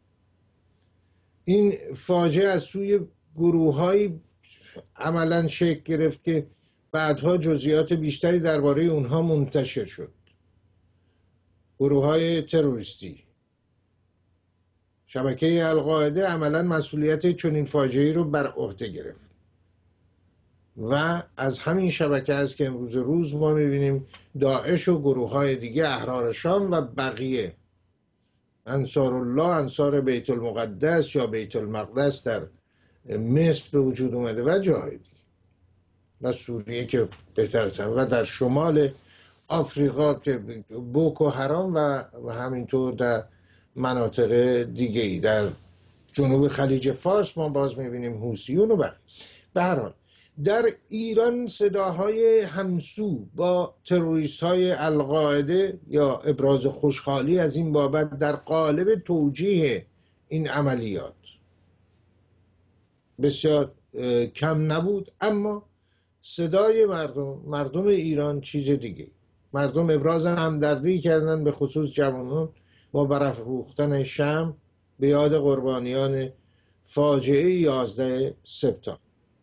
این فاجعه از سوی گروه‌های عملا شکل گرفت که بعدها جزئیات بیشتری درباره اونها منتشر شد. گروه‌های تروریستی، شبکه القاعده عملا مسئولیت چنین فاجعه‌ای رو بر عهده گرفت و از همین شبکه است که امروز روز ما می‌بینیم داعش و گروه‌های دیگه، احرار شام و بقیه، انصار الله، انصار بیت المقدس یا بیت المقدس در مصر به وجود اومده و جاهای دیگه و سوریه که بهتر است و در شمال آفریقا که بوکو حرام و همینطور در مناطق دیگه ای در جنوب خلیج فارس ما باز میبینیم حوثیون و بقیه. به هر حال در ایران صداهای همسو با تروریست های القاعده یا ابراز خوشحالی از این بابت در قالب توجیه این عملیات بسیار کم نبود، اما صدای مردم مردم ایران چیز دیگه. مردم ابراز همدردی کردن، به خصوص جوانان، با برافروختن شمع به یاد قربانیان فاجعه یازده سپتامبر.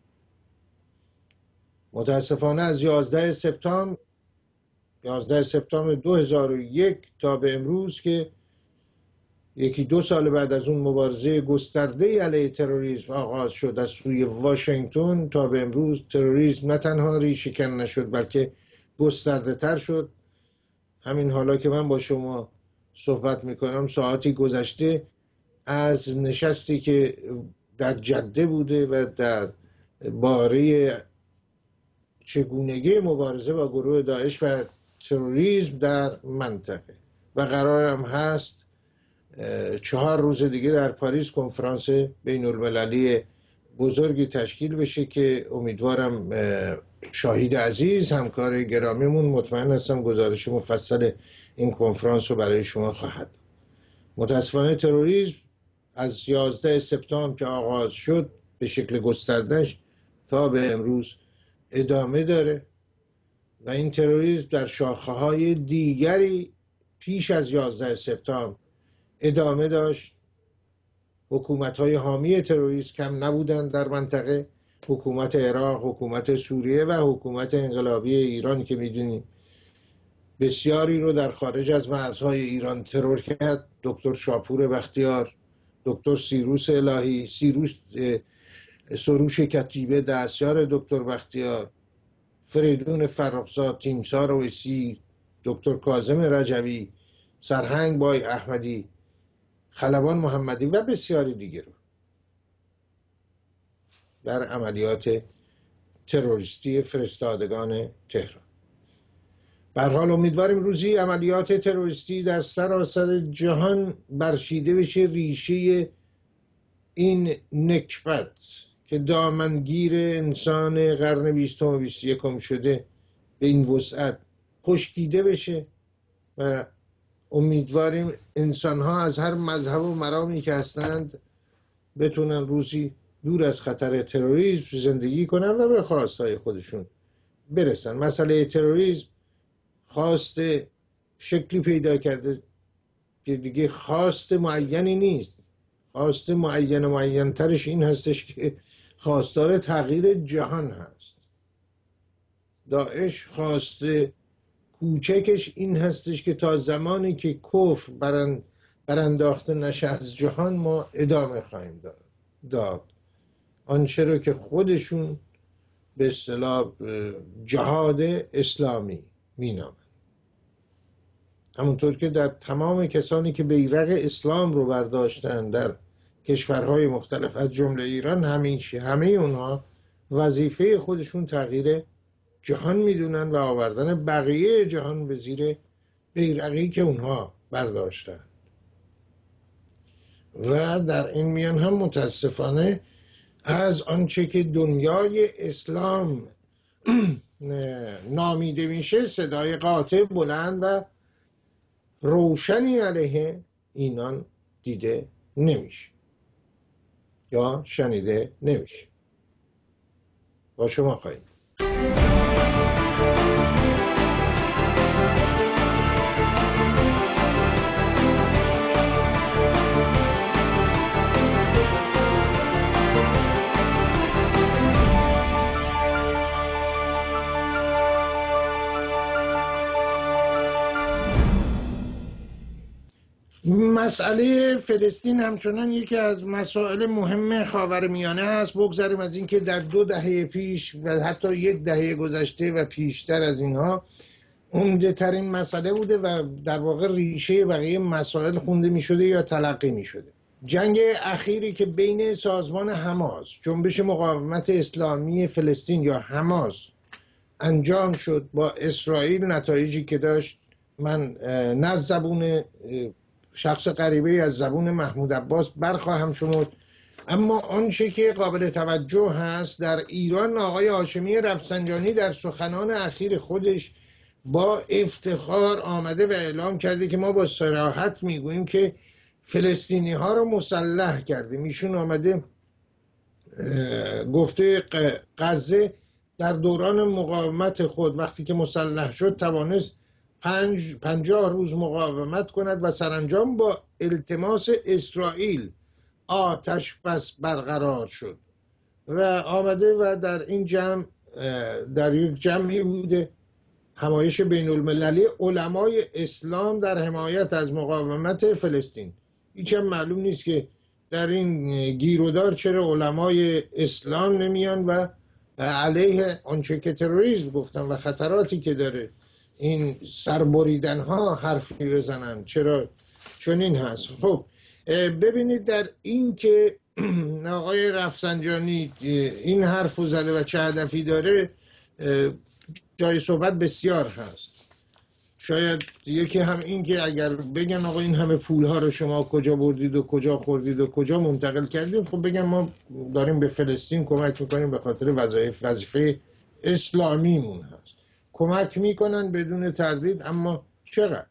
متاسفانه از یازده سپتامبر یازده سپتامبر دو هزار و یک تا به امروز که یکی دو سال بعد از اون مبارزه گسترده علیه تروریسم آغاز شد از سوی واشنگتن، تا به امروز تروریسم نه تنها ریشه‌کن نشد بلکه گسترده تر شد. همین حالا که من با شما صحبت میکنم ساعتی گذشته از نشستی که در جده بوده و در باره چگونگی مبارزه با گروه داعش و تروریسم در منطقه، و قرارم هست چهار روز دیگه در پاریس کنفرانس بین المللی بزرگی تشکیل بشه که امیدوارم شاهید عزیز، همکار گرامیمون، مطمئن هستم گزارش مفصل این کنفرانس رو برای شما خواهد. متاسفانه تروریسم از یازده سپتامبر که آغاز شد به شکل گستردهش تا به امروز ادامه داره و این تروریسم در شاخه‌های دیگری پیش از یازده سپتامبر ادامه داشت. حکومت‌های حامی تروریسم کم نبودند در منطقه، حکومت عراق، حکومت سوریه و حکومت انقلابی ایران که می‌دونیم بسیاری رو در خارج از مرزهای ایران ترور کرد. دکتر شاپور بختیار، دکتر سیروس الهی، سیروس سروش کتیبه دستیار دکتر بختیار، فریدون فرخزاد، تیمسار اویسی، دکتر کاظم رجوی، سرهنگ بای احمدی، خلبان محمدی و بسیاری دیگر رو در عملیات تروریستی فرستادگان تهران. به هر حال امیدواریم روزی عملیات تروریستی در سراسر جهان برچیده بشه ریشه این نکبت که دامنگیر انسان قرن بیستم و بیست و یکم شده به این وسعت خشکیده بشه و امیدواریم انسان ها از هر مذهب و مرامی که هستند بتونن روزی دور از خطر تروریسم زندگی کنن و به خواستهای خودشون برسن. مسئله تروریسم خواست شکلی پیدا کرده که دیگه خواست معینی نیست. خواست معین و معین ترش این هستش که خواستار تغییر جهان هست. داعش خواست کوچکش این هستش که تا زمانی که کفر برند برانداخته نشه از جهان ما ادامه خواهیم داد آنچه رو که خودشون به اصطلاح جهاد اسلامی مینامند. همونطور که در تمام کسانی که بیرق اسلام رو برداشتن در کشورهای مختلف از جمله ایران، همیشه همه اونها وظیفه خودشون تغییر جهان میدونن و آوردن بقیه جهان به زیر بیرقی که اونها برداشتن. و در این میان هم متاسفانه از آنچه که دنیای اسلام نامیده میشه صدای قاطع بلند و روشنی علیه اینان دیده نمیشه یا شنیده نمیشه. با شما خواهیم. مسئله فلسطین همچنان یکی از مسائل مهم خاورمیانه هست. بگذاریم از اینکه در دو دهه پیش و حتی یک دهه گذشته و پیشتر از اینها عمده ترین مسئله بوده و در واقع ریشه بقیه مسائل خونده می شده یا تلقی می شده. جنگ اخیری که بین سازمان حماس، جنبش مقاومت اسلامی فلسطین یا حماس انجام شد با اسرائیل، نتایجی که داشت من نه از زبون شخص غریبه از زبون محمود عباس برخواهم شمرد، اما آنچه که قابل توجه هست در ایران، آقای هاشمی رفسنجانی در سخنان اخیر خودش با افتخار آمده و اعلام کرده که ما با صراحت میگوییم که فلسطینی ها رو مسلح کردیم. ایشون آمده گفته غزه در دوران مقاومت خود وقتی که مسلح شد توانست پنج پنجاه روز مقاومت کند و سرانجام با التماس اسرائیل آتش بس برقرار شد و آمده و در این جمع در یک جمعی بوده همایش بین المللی علمای اسلام در حمایت از مقاومت فلسطین. هیچ هم معلوم نیست که در این گیرودار چرا علمای اسلام نمیان و علیه آنچه که تروریسم گفتن و خطراتی که داره این سربریدن ها حرفی بزنن. چرا؟ چون این هست. خب ببینید در این که آقای رفسنجانی این حرف رو زده و چه هدفی داره جای صحبت بسیار هست. شاید یکی هم این که اگر بگن آقا این همه پولها رو شما کجا بردید و کجا خوردید و کجا منتقل کردید، خب بگن ما داریم به فلسطین کمک میکنیم به خاطر وظایف وظیفه اسلامیمون هست. کمک میکنن بدون تردید، اما چقدر؟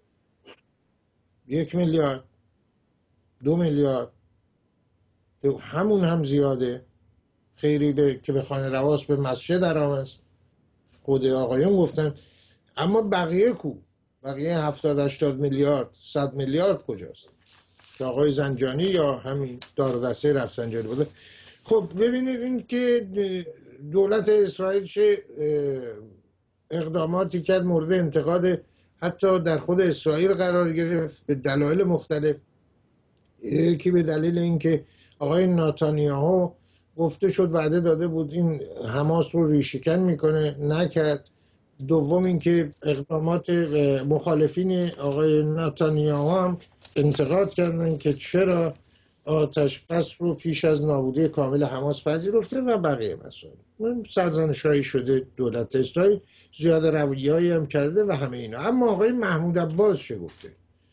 یک میلیارد، دو میلیارد، همون هم زیاده. خیری به که به خانه رواس به مسجد حرام است، خود آقایون گفتن. اما بقیه کو؟ بقیه هفتاد هشتاد میلیارد صد میلیارد کجاست؟ که آقای زنجانی یا همین دارودسته رفسنجانی بوده. خب ببینید این که دولت اسرائیل چه اقداماتی کرد مورد انتقاد حتی در خود اسرائیل قرار گرفت به دلایل مختلف. یکی به دلیل اینکه آقای نتانیاهو گفته شد وعده داده بود این حماس رو ریشه‌کن میکنه، نکرد. دوم اینکه اقدامات مخالفین آقای نتانیاهو هم انتقاد کردن که چرا آتش بس رو پیش از نابودی کامل حماس پذیرفته و بقیه مسائل. سرزنش‌هایی شده دولت اسرائیل، زیاده رویه‌ای هم کرده و همه اینا. اما آقای محمود عباس چه گفته؟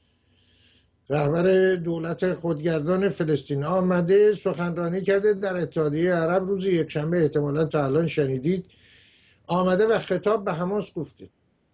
رهبر دولت خودگردان فلسطین آمده سخنرانی کرده در اتحادیه عرب روز یکشنبه، احتمالاً تا الان شنیدید. آمده و خطاب به حماس گفته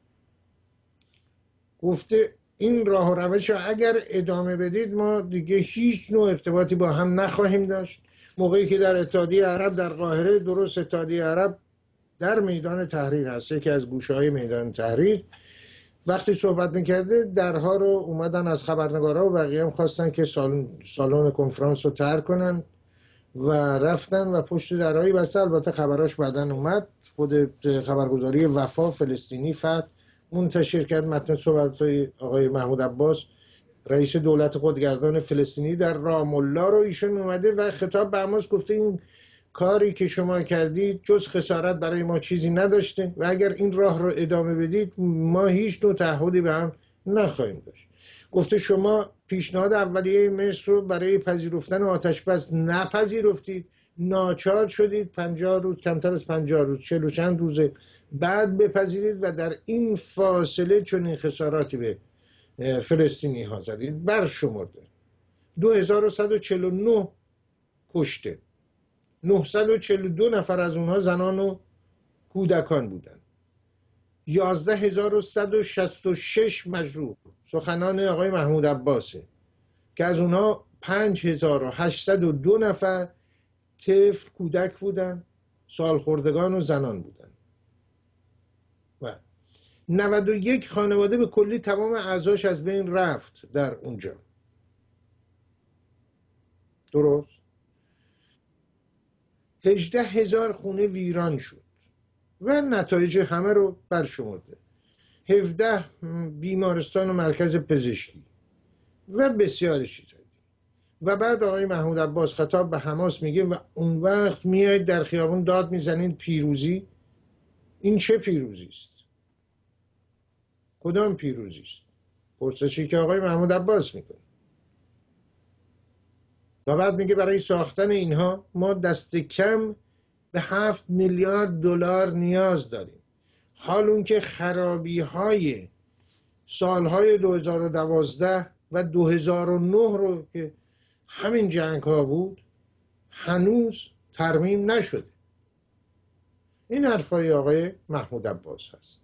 گفته این راه و روش رو اگر ادامه بدید ما دیگه هیچ نوع ارتباطی با هم نخواهیم داشت. موقعی که در اتحادیه عرب در قاهره، درست اتحادیه عرب در میدان تحریر هست، یکی از گوشه‌های میدان تحریر، وقتی صحبت میکرده درها رو اومدن از خبرنگارا و بقیه هم خواستن که سالن سالن کنفرانس رو ترک کنن و رفتن و پشت درهایی بسته. البته خبراش بعدن اومد، خود خبرگزاری وفا فلسطینی فتح منتشر کرد متن صحبت‌های آقای محمود عباس رئیس دولت خودگردان فلسطینی در رام الله رو. ایشون اومده و خطاب به حماس گفته این کاری که شما کردید جز خسارت برای ما چیزی نداشته و اگر این راه رو ادامه بدید ما هیچ نوع تعهدی به هم نخواهیم داشت. گفته شما پیشنهاد اولیه مصر رو برای پذیرفتن آتش بس نپذیرفتید، ناچار شدید پنجاه روز، کمتر از پنجاه روز، چهل و چند روز بعد بپذیرید و در این فاصله چون این خساراتی به فلسطینی ها زدید. برشمرده دو هزار و صد و چهل و نه کشته، نهصد و چهل و دو نفر از اونها زنان و کودکان بودند، یازده هزار و صد و شصت و شش مجروح. سخنان آقای محمود عباسه که از اونها پنج هزار و هشتصد و دو نفر طفل کودک بودن، سالخوردگان و زنان بودن و نود و یک خانواده به کلی تمام اعضاش از بین رفت در اونجا. درست؟ هجده هزار خونه ویران شد و نتایج همه رو برشمرده. هفده بیمارستان و مرکز پزشکی و بسیار چیزایی. و بعد آقای محمود عباس خطاب به حماس میگه و اون وقت میاید در خیابون داد میزنید پیروزی. این چه پیروزی است؟ کدام پیروزی است؟ پرسشی که آقای محمود عباس میکنه. و بعد میگه برای ساختن اینها ما دست کم به هفت میلیارد دلار نیاز داریم، حال اون که خرابی های سالهای دو هزار و دوازده و دو هزار و نه رو که همین جنگ ها بود هنوز ترمیم نشده. این حرفای آقای محمود عباس هست.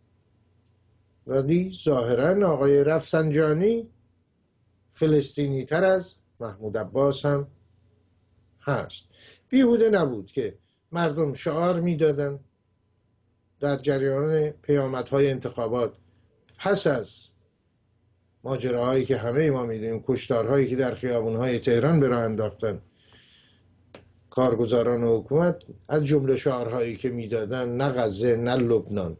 ولی ظاهرا آقای رفسنجانی فلسطینی تر از محمود عباس هم هست. بیهوده نبود که مردم شعار میدادن در جریان پیامدهای انتخابات، پس از ماجراهایی که همه ما میدونیم، کشتارهایی که در خیابونهای تهران به راه انداختن کارگزاران و حکومت، از جمله شعارهایی که میدادن نه غزه نه لبنان.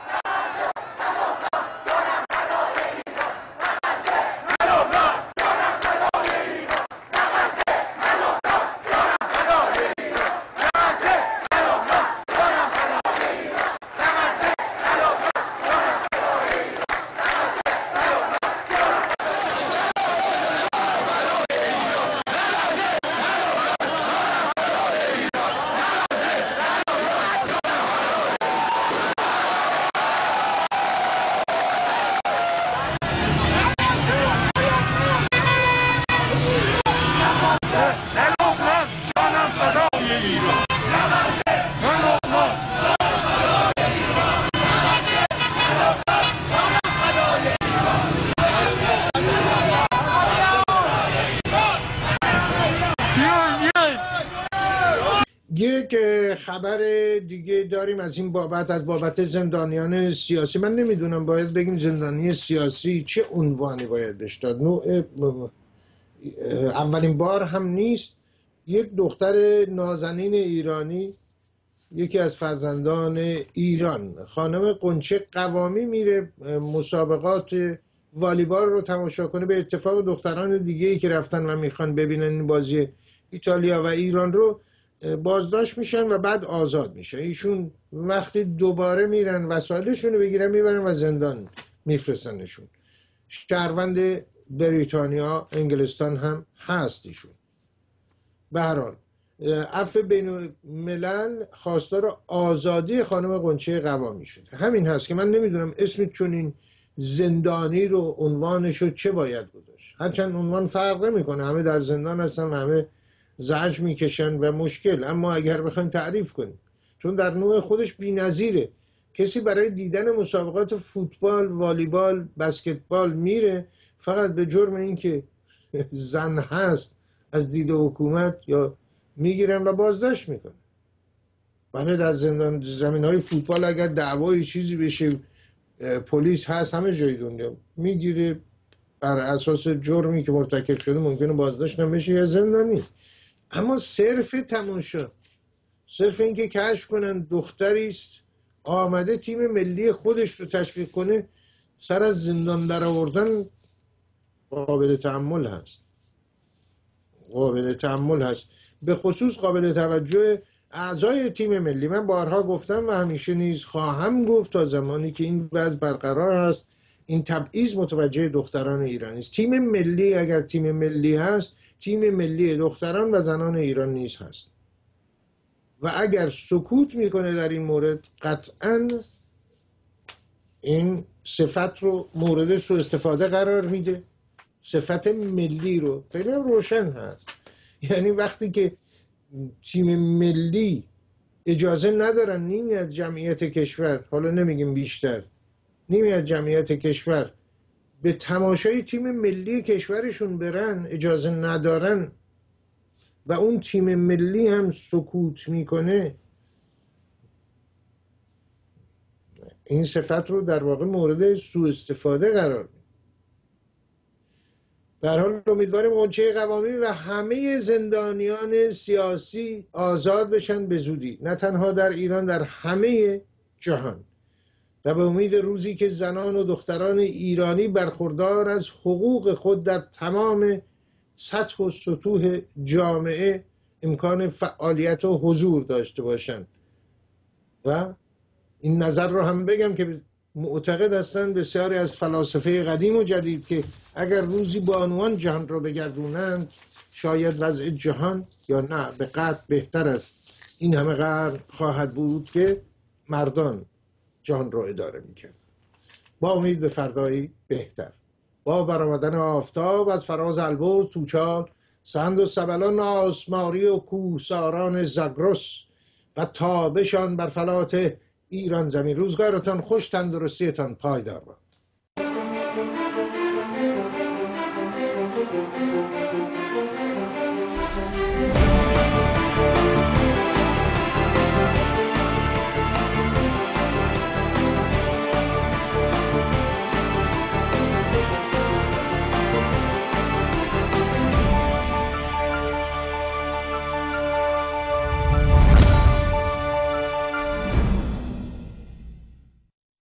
یک خبر دیگه داریم از این بابت، از بابت زندانیان سیاسی. من نمیدونم باید بگیم زندانی سیاسی چه عنوانی باید بهش داد. نوع اولین بار هم نیست یک دختر نازنین ایرانی، یکی از فرزندان ایران، خانم قنچه قوامی، میره مسابقات والیبال رو تماشا کنه. به اتفاق دختران دیگه‌ای که رفتن و میخوان ببینن این بازی ایتالیا و ایران رو، بازداشت میشن و بعد آزاد میشن. ایشون وقتی دوباره میرن وسایلشون رو بگیرن میبرن و زندان میفرستنشون. شهروند بریتانیا، انگلستان هم هست ایشون. به هر حال عفو بین الملل خواستار آزادی خانم قنچه قوامی شده. همین هست که من نمیدونم اسم چون این زندانی رو، عنوانش رو چه باید گذاشت. هرچند عنوان فرق نمیکنه، همه در زندان هستن و همه زجر میکشن و مشکل، اما اگر بخوایم تعریف کنیم، چون در نوع خودش بی‌نظیره. کسی برای دیدن مسابقات فوتبال، والیبال، بسکتبال میره فقط به جرم اینکه زن هست از دید حکومت یا میگیرن و بازداشت میکنن. بله در زندان زمین های فوتبال اگر دعوای چیزی بشه، پلیس هست همه جای دنیا، میگیره بر اساس جرمی که مرتکب شده ممکنه بازداشت نمیشه یا زندانی. اما صرف تماشا، صرف اینکه کشف کنن دختری است آمده تیم ملی خودش رو تشویق کنه، سر از زندان در آوردن قابل تأمل هست. قابل تأمل هست. به خصوص قابل توجه اعضای تیم ملی. من بارها گفتم و همیشه نیز خواهم گفت تا زمانی که این وضع برقرار است، این تبعیض متوجه دختران ایرانی است. تیم ملی اگر تیم ملی هست، تیم ملی دختران و زنان ایران نیز هست و اگر سکوت میکنه در این مورد، قطعاً این صفت رو مورد سوء استفاده قرار میده. صفت ملی رو خیلی روشن هست. یعنی وقتی که تیم ملی اجازه ندارن نیمی از جمعیت کشور، حالا نمیگیم بیشتر، نیمی از جمعیت کشور به تماشای تیم ملی کشورشون برن، اجازه ندارن و اون تیم ملی هم سکوت میکنه، این صفت رو در واقع مورد سوء استفاده قرار میده. در حال امیدواریم قنچه قوامی و همه زندانیان سیاسی آزاد بشن به زودی، نه تنها در ایران، در همه جهان، و به امید روزی که زنان و دختران ایرانی برخوردار از حقوق خود در تمام سطح و سطوح جامعه امکان فعالیت و حضور داشته باشند. و این نظر رو هم بگم که معتقد هستند بسیاری از فلاسفه قدیم و جدید که اگر روزی بانوان جهان رو بگردونند، شاید وضع جهان یا نه به قطع بهتر است این همه قرن خواهد بود که مردان جهان رو اداره میکرد. با امید به فردایی بهتر، با برآمدن آفتاب از فراز البرز توچال، سند و سبلان آسماری و کوهساران زاگرس و تابشان بر فلات ایران زمین. روزگارتان خوش، تندرستیتان پایدار باد.